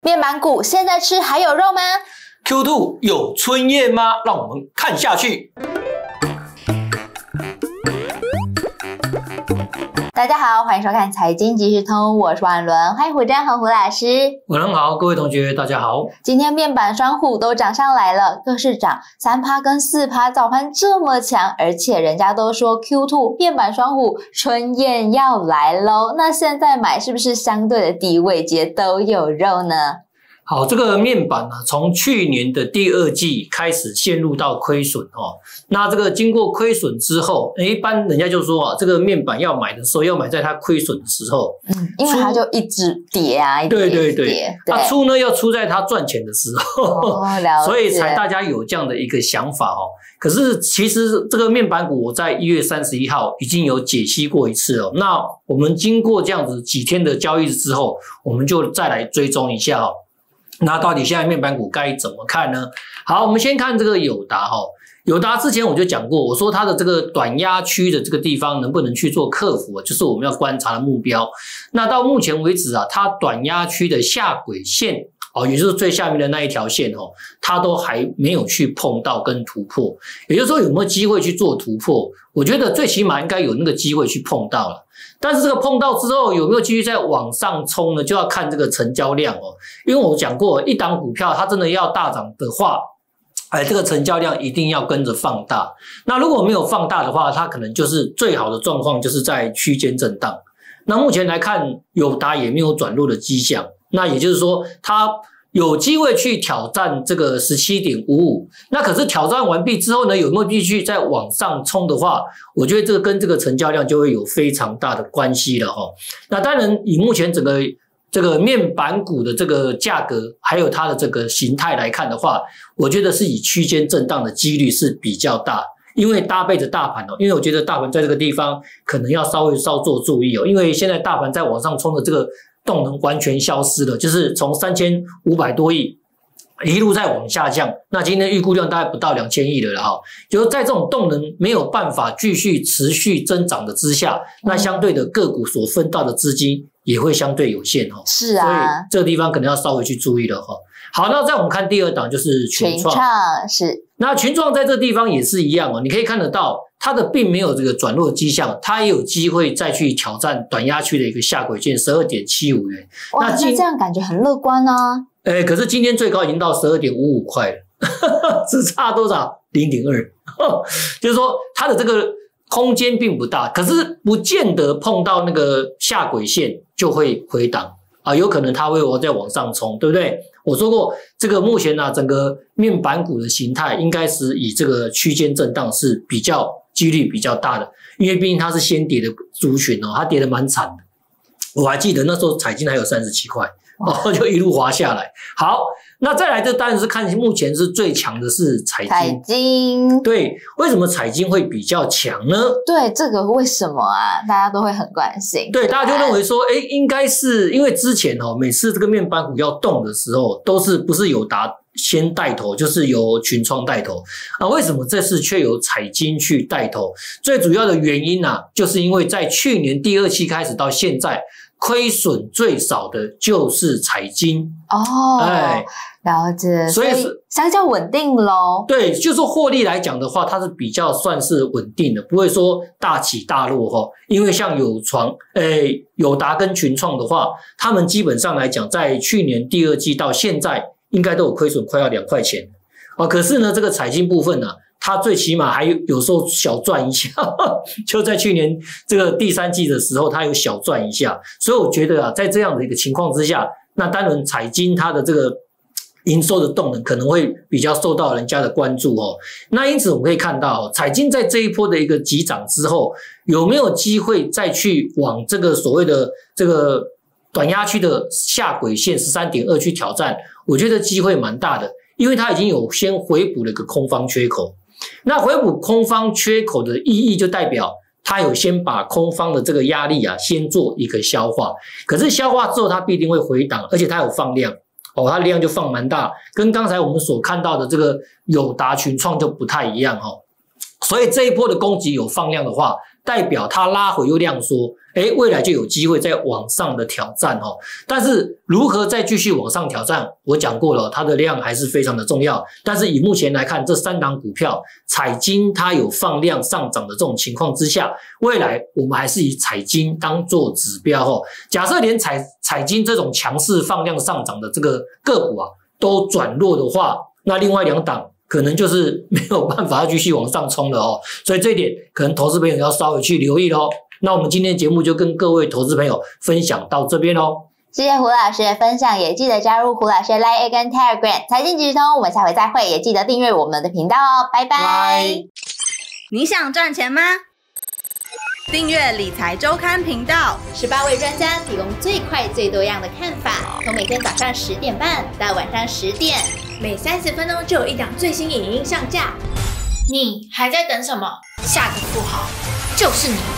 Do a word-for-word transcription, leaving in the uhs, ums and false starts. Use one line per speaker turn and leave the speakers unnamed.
面板股现在吃还有肉吗
？Q 二 有春宴吗？让我们看下去。
大家好，欢迎收看财经即时通，我是王伦，欢迎胡占和胡老师。
晚上好，各位同学，大家好。
今天面板双虎都涨上来了，各市涨 百分之三 跟 百分之四， 早盘这么强，而且人家都说 Q 二 面板双虎春宴要来咯，那现在买是不是相对的低位阶都有肉呢？
好，这个面板啊，从去年的第二季开始陷入到亏损哦。那这个经过亏损之后，一般人家就说啊，这个面板要买的时候，要买在它亏损的时候，
嗯，因为它就一直跌啊，一直跌，
对对对，
对，
它出呢要出在它赚钱的时候，
哦，了解，
所以才大家有这样的一个想法哦。可是其实这个面板股，我在一月三十一号已经有解析过一次哦。那我们经过这样子几天的交易之后，我们就再来追踪一下哦。那到底现在面板股该怎么看呢？好，我们先看这个友达哈，友达之前我就讲过，我说它的这个短压区的这个地方能不能去做克服，就是我们要观察的目标。那到目前为止啊，它短压区的下轨线哦，也就是最下面的那一条线哦，它都还没有去碰到跟突破。也就是说，有没有机会去做突破？我觉得最起码应该有那个机会去碰到了。但是这个碰到之后有没有继续再往上冲呢？就要看这个成交量哦。因为我讲过，一档股票它真的要大涨的话，哎，这个成交量一定要跟着放大。那如果没有放大的话，它可能就是最好的状况，就是在区间震荡。那目前来看，友达也没有转弱的迹象。那也就是说，它有机会去挑战这个 十七点五五， 那可是挑战完毕之后呢，有没有继续再往上冲的话，我觉得这个跟这个成交量就会有非常大的关系了齁。那当然以目前整个这个面板股的这个价格还有它的这个形态来看的话，我觉得是以区间震荡的几率是比较大，因为搭配着大盘哦，因为我觉得大盘在这个地方可能要稍微稍作注意哦，因为现在大盘在往上冲的这个动能完全消失了，就是从三千五百多亿一路在往下降，那今天预估量大概不到两千亿了哈，就是在这种动能没有办法继续持续增长的之下，那相对的个股所分到的资金也会相对有限哈，
是啊，
所以这个地方可能要稍微去注意了哈。好，那再我们看第二档就是群创，
群创是，
那群创在这个地方也是一样哦，你可以看得到它的并没有这个转弱迹象，它也有机会再去挑战短压区的一个下轨线 十二点七五元。
哇，那这样感觉很乐观啊。
诶，可是今天最高已经到 十二点五五块了，只差多少 零点二， 就是说它的这个空间并不大，可是不见得碰到那个下轨线就会回档啊，有可能它会再往上冲，对不对？我说过，这个目前呢、啊，整个面板股的形态应该是以这个区间震荡是比较几率比较大的，因为毕竟它是先跌的族群哦，它跌得蛮惨的。我还记得那时候彩金还有三十七块，哦，就一路滑下来。好，那再来这当然是看目前是最强的是彩金。
彩金，
对，为什么彩金会比较强呢？
对，这个为什么啊？大家都会很关心。
对，大家就认为说，哎，应该是因为之前哦，每次这个面板股要动的时候，都是不是友达先带头，就是由群创带头啊？为什么这次却由彩金去带头？最主要的原因啊，就是因为在去年第二期开始到现在，亏损最少的就是彩金
哦，哎，了解，
所以
相较稳定咯。
对，就是说获利来讲的话，它是比较算是稳定的，不会说大起大落哈。因为像友传、诶友达跟群创的话，他们基本上来讲，在去年第二季到现在，应该都有亏损快要两块钱啊。可是呢，这个彩金部分呢、啊，它最起码还有有时候小赚一下，就在去年这个第三季的时候，它有小赚一下。所以我觉得啊，在这样的一个情况之下，那当然彩金它的这个营收的动能可能会比较受到人家的关注哦。那因此我们可以看到，彩金在这一波的一个急涨之后，有没有机会再去往这个所谓的这个短压区的下轨线 十三点二 去挑战？我觉得机会蛮大的，因为它已经有先回补了一个空方缺口。那回补空方缺口的意义就代表它有先把空方的这个压力啊先做一个消化，可是消化之后它必定会回档，而且它有放量哦，它量就放蛮大，跟刚才我们所看到的这个友达群创就不太一样哦。所以这一波的攻击有放量的话， 代表它拉回又量缩，诶，未来就有机会再往上的挑战哦。但是如何再继续往上挑战，我讲过了，它的量还是非常的重要。但是以目前来看，这三档股票，彩晶它有放量上涨的这种情况之下，未来我们还是以彩晶当做指标哦。假设连彩彩晶这种强势放量上涨的这个个股啊都转弱的话，那另外两档可能就是没有办法继续往上冲了哦。所以这一点可能投资朋友要稍微去留意咯。那我们今天的节目就跟各位投资朋友分享到这边咯。
谢谢胡老师的分享，也记得加入胡老师的 Line 跟 Telegram 财经即时通，我们下回再会，也记得订阅我们的频道哦，拜拜。
拜。
你想赚钱吗？订阅理财周刊频道，
十八位专家提供最快最多样的看法，从每天早上十点半到晚上十点，
每三十分钟就有一档最新影音上架。你还在等什么？下个富豪就是你。